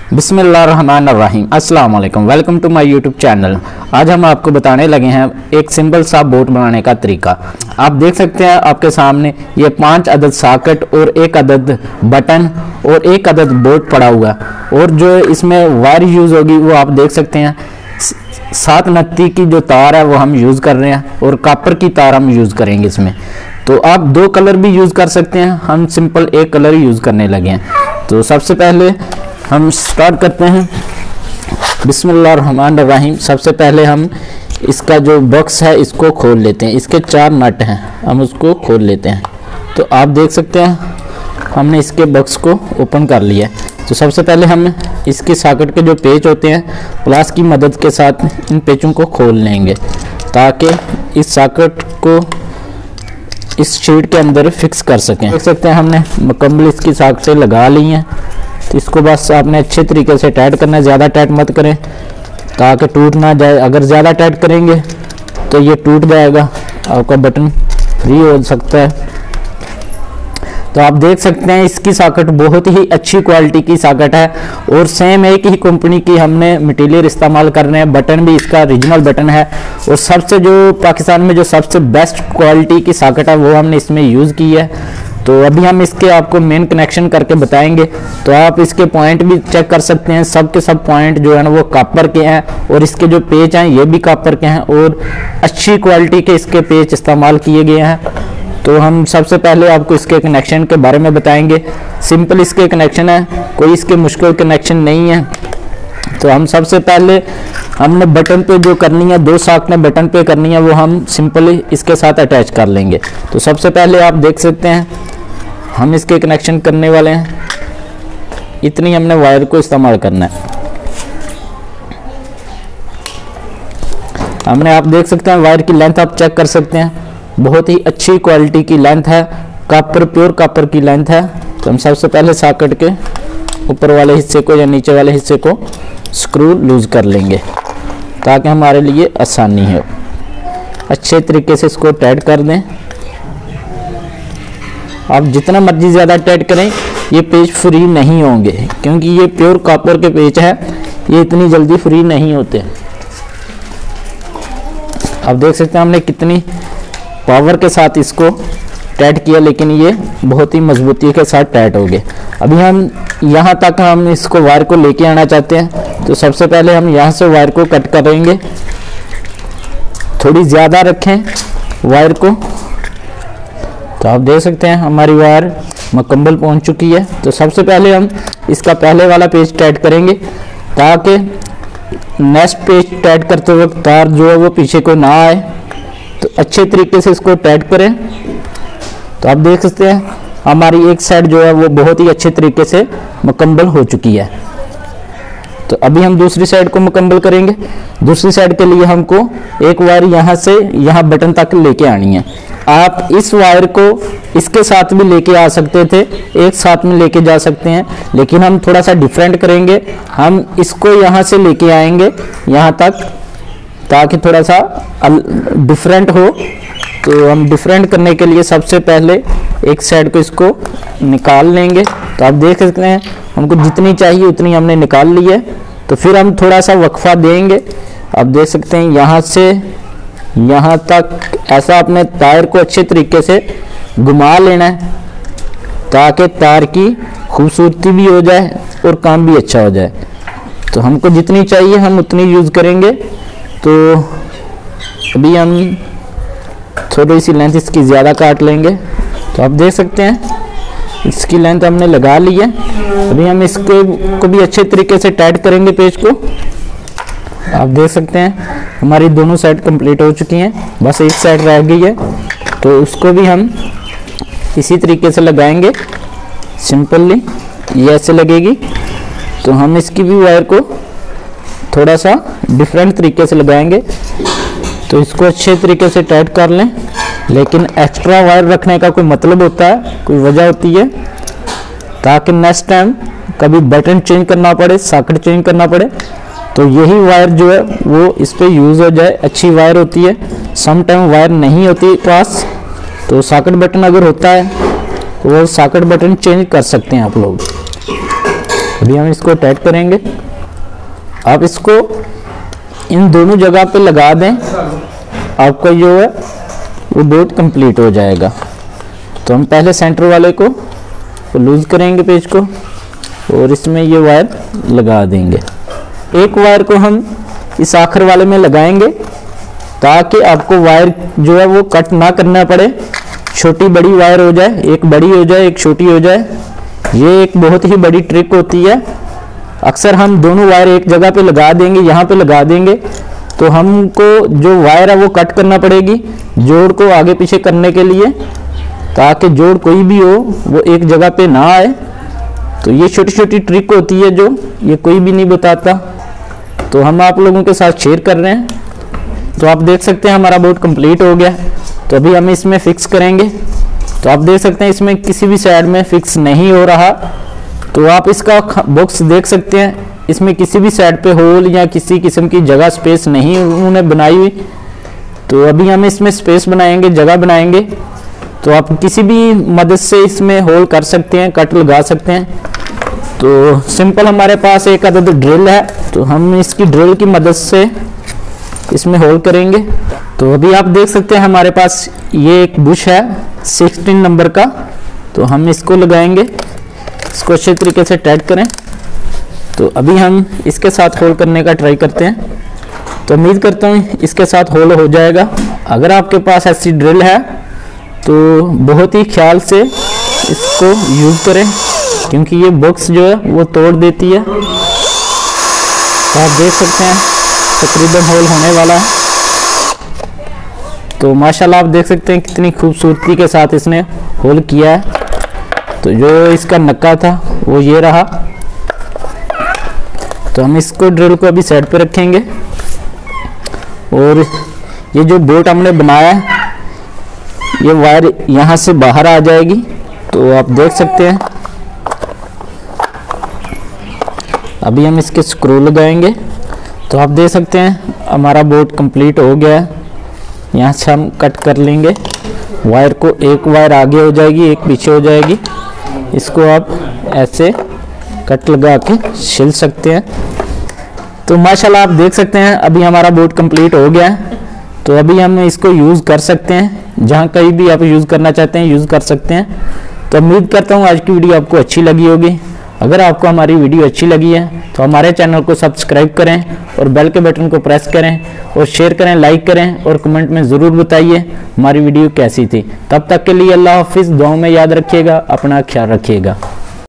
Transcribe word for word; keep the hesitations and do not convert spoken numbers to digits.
बिस्मिल्लाहिर्रहमानिर्रहीम अस्सलाम वालेकुम, welcome to my YouTube channel. आज हम आपको बताने लगे हैं एक सिंपल सा बोट बनाने का तरीका। आप देख सकते हैं आपके सामने ये पांच अदद सॉकेट और एक अदद बटन और एक अदद बोट पड़ा हुआ है, और जो इसमें वायर यूज़ होगी वो आप देख सकते हैं सात नत्ती की जो तार है वो हम यूज़ कर रहे हैं, और कॉपर की तार हम यूज़ करेंगे इसमें। तो आप दो कलर भी यूज़ कर सकते हैं, हम सिंपल एक कलर ही यूज़ करने लगे हैं। तो सबसे पहले हम स्टार्ट करते हैं बिस्मिल्लाहिर्रहमानिर्रहीम। सबसे पहले हम इसका जो बॉक्स है इसको खोल लेते हैं, इसके चार नट हैं, हम उसको खोल लेते हैं। तो आप देख सकते हैं हमने इसके बॉक्स को ओपन कर लिया है। तो सबसे पहले हम इसके सॉकेट के जो पेच होते हैं प्लास की मदद के साथ इन पेचों को खोल लेंगे, ताकि इस सॉकेट को इस शीट के अंदर फिक्स कर सकें। देख सकते हैं हमने मुकम्मल इसकी सॉकेटें लगा ली हैं। तो इसको बस आपने अच्छे तरीके से टाइट करना है, ज़्यादा टाइट मत करें ताकि टूट ना जाए। अगर ज़्यादा टाइट करेंगे तो ये टूट जाएगा, आपका बटन फ्री हो सकता है। तो आप देख सकते हैं इसकी सॉकेट बहुत ही अच्छी क्वालिटी की सॉकेट है, और सेम एक ही कंपनी की हमने मटेरियल इस्तेमाल कर रहे हैं। बटन भी इसका ओरिजिनल बटन है, और सबसे जो पाकिस्तान में जो सबसे बेस्ट क्वालिटी की सॉकेट है वो हमने इसमें यूज़ की है। तो अभी हम इसके आपको मेन कनेक्शन करके बताएंगे। तो आप इसके पॉइंट भी चेक कर सकते हैं, सब के सब पॉइंट जो है ना वो कॉपर के हैं, और इसके जो पेच हैं ये भी कॉपर के हैं, और अच्छी क्वालिटी के इसके पेच इस्तेमाल किए गए हैं। तो हम सबसे पहले आपको इसके कनेक्शन के बारे में बताएंगे। सिंपल इसके कनेक्शन है, कोई इसके मुश्किल कनेक्शन नहीं है। तो हम सबसे पहले हमने बटन पे जो करनी है, दो सॉकेट बटन पे करनी है, वो हम सिंपली इसके साथ अटैच कर लेंगे। तो सबसे पहले आप देख सकते हैं हम इसके कनेक्शन करने वाले हैं, इतनी हमने वायर को इस्तेमाल करना है। हमने आप देख सकते हैं वायर की लेंथ आप चेक कर सकते हैं, बहुत ही अच्छी क्वालिटी की लेंथ है, कॉपर प्योर कॉपर की लेंथ है। तो हम सबसे पहले सॉकेट के ऊपर वाले हिस्से को या नीचे वाले हिस्से को स्क्रू लूज कर लेंगे, ताकि हमारे लिए आसानी हो। अच्छे तरीके से इसको टाइट कर दें। आप जितना मर्जी ज़्यादा टाइट करें ये पेच फ्री नहीं होंगे, क्योंकि ये प्योर कॉपर के पेच है, ये इतनी जल्दी फ्री नहीं होते। आप देख सकते हैं हमने कितनी पावर के साथ इसको टाइट किया, लेकिन ये बहुत ही मजबूती के साथ टाइट हो गए। अभी हम यहाँ तक हम इसको वायर को लेके आना चाहते हैं। तो सबसे पहले हम यहाँ से वायर को कट करेंगे, थोड़ी ज़्यादा रखें वायर को। तो आप देख सकते हैं हमारी वायर मुकम्मल पहुँच चुकी है। तो सबसे पहले हम इसका पहले वाला पेच टाइट करेंगे, ताकि नेक्स्ट पेच टाइट करते वक्त तार जो है वो पीछे को ना आए। तो अच्छे तरीके से इसको टाइट करें। तो आप देख सकते हैं हमारी एक साइड जो है वो बहुत ही अच्छे तरीके से मुकम्मल हो चुकी है। तो अभी हम दूसरी साइड को मुकम्मल करेंगे। दूसरी साइड के लिए हमको एक वायर यहाँ से यहाँ बटन तक लेके आनी है। आप इस वायर को इसके साथ भी लेके आ सकते थे, एक साथ में लेके जा सकते हैं, लेकिन हम थोड़ा सा डिफरेंट करेंगे। हम इसको यहाँ से लेके आएंगे यहाँ तक, ताकि थोड़ा सा डिफरेंट हो। तो हम डिफरेंट करने के लिए सबसे पहले एक साइड को इसको निकाल लेंगे। तो आप देख सकते हैं हमको जितनी चाहिए उतनी हमने निकाल ली है। तो फिर हम थोड़ा सा वक्फा देंगे। आप देख सकते हैं यहाँ से यहाँ तक ऐसा अपने तार को अच्छे तरीके से घुमा लेना है, ताकि तार की खूबसूरती भी हो जाए और काम भी अच्छा हो जाए। तो हमको जितनी चाहिए हम उतनी यूज़ करेंगे। तो अभी हम थोड़ी सी लेंथ इसकी ज़्यादा काट लेंगे। तो आप देख सकते हैं इसकी लेंथ हमने लगा ली है। अभी हम इसको को भी अच्छे तरीके से टाइट करेंगे पेज को। आप देख सकते हैं हमारी दोनों साइड कंप्लीट हो चुकी हैं, बस एक साइड रह गई है। तो उसको भी हम इसी तरीके से लगाएंगे, सिंपली ये ऐसे लगेगी। तो हम इसकी भी वायर को थोड़ा सा डिफरेंट तरीके से लगाएंगे। तो इसको अच्छे तरीके से टाइट कर लें, लेकिन एक्स्ट्रा वायर रखने का कोई मतलब होता है, कोई वजह होती है, ताकि नेक्स्ट टाइम कभी बटन चेंज करना पड़े, सॉकेट चेंज करना पड़े, तो यही वायर जो है वो इस पर यूज़ हो जाए। अच्छी वायर होती है। सम टाइम वायर नहीं होती पास, तो सॉकेट बटन अगर होता है तो वो सॉकेट बटन चेंज कर सकते हैं आप लोग। अभी हम इसको टाइट करेंगे। आप इसको इन दोनों जगह पे लगा दें, आपका जो है वो बोट कंप्लीट हो जाएगा। तो हम पहले सेंटर वाले को लूज करेंगे पेज को और इसमें ये वायर लगा देंगे। एक वायर को हम इस आखिर वाले में लगाएंगे ताकि आपको वायर जो है वो कट ना करना पड़े, छोटी बड़ी वायर हो जाए, एक बड़ी हो जाए एक छोटी हो जाए। ये एक बहुत ही बड़ी ट्रिक होती है। अक्सर हम दोनों वायर एक जगह पे लगा देंगे, यहाँ पे लगा देंगे तो हमको जो वायर है वो कट करना पड़ेगी जोड़ को आगे पीछे करने के लिए, ताकि जोड़ कोई भी हो वो एक जगह पे ना आए। तो ये छोटी छोटी ट्रिक होती है जो ये कोई भी नहीं बताता, तो हम आप लोगों के साथ शेयर कर रहे हैं। तो आप देख सकते हैं हमारा बोट कंप्लीट हो गया। तो अभी हम इसमें फिक्स करेंगे। तो आप देख सकते हैं इसमें किसी भी साइड में फिक्स नहीं हो रहा। तो आप इसका बॉक्स देख सकते हैं, इसमें किसी भी साइड पे होल या किसी किस्म की जगह स्पेस नहीं उन्होंने बनाई हुई। तो अभी हम इसमें स्पेस बनाएंगे, जगह बनाएंगे। तो आप किसी भी मदद से इसमें होल कर सकते हैं, कट लगा सकते हैं। तो सिंपल हमारे पास एक अदद ड्रिल है, तो हम इसकी ड्रिल की मदद से इसमें होल करेंगे। तो अभी आप देख सकते हैं हमारे पास ये एक बुश है सोलह नंबर का, तो हम इसको लगाएंगे। इसको अच्छे तरीके से टाइट करें। तो अभी हम इसके साथ होल करने का ट्राई करते हैं। तो उम्मीद करता हूँ इसके साथ होल हो जाएगा। अगर आपके पास ऐसी ड्रिल है तो बहुत ही ख्याल से इसको यूज़ करें, क्योंकि ये बॉक्स जो है वो तोड़ देती है। तो आप देख सकते हैं तकरीबन होल होने वाला है। तो माशाल्लाह आप देख सकते हैं कितनी खूबसूरती के साथ इसने होल किया है। तो जो इसका नक्का था वो ये रहा। तो हम इसको ड्रिल को अभी साइड पे रखेंगे और ये जो बोट हमने बनाया है ये वायर यहाँ से बाहर आ जाएगी। तो आप देख सकते हैं अभी हम इसके स्क्रू लगाएंगे। तो आप देख सकते हैं हमारा बोट कंप्लीट हो गया है। यहाँ से हम कट कर लेंगे वायर को, एक वायर आगे हो जाएगी एक पीछे हो जाएगी। इसको आप ऐसे कट लगा के छिल सकते हैं। तो माशाल्लाह आप देख सकते हैं अभी हमारा बोट कंप्लीट हो गया है। तो अभी हम इसको यूज़ कर सकते हैं, जहाँ कहीं भी आप यूज़ करना चाहते हैं यूज़ कर सकते हैं। तो उम्मीद करता हूँ आज की वीडियो आपको अच्छी लगी होगी। अगर आपको हमारी वीडियो अच्छी लगी है तो हमारे चैनल को सब्सक्राइब करें और बेल के बटन को प्रेस करें और शेयर करें, लाइक करें और कमेंट में ज़रूर बताइए हमारी वीडियो कैसी थी। तब तक के लिए अल्लाह हाफिज़। दुआओं में याद रखिएगा, अपना ख्याल रखिएगा।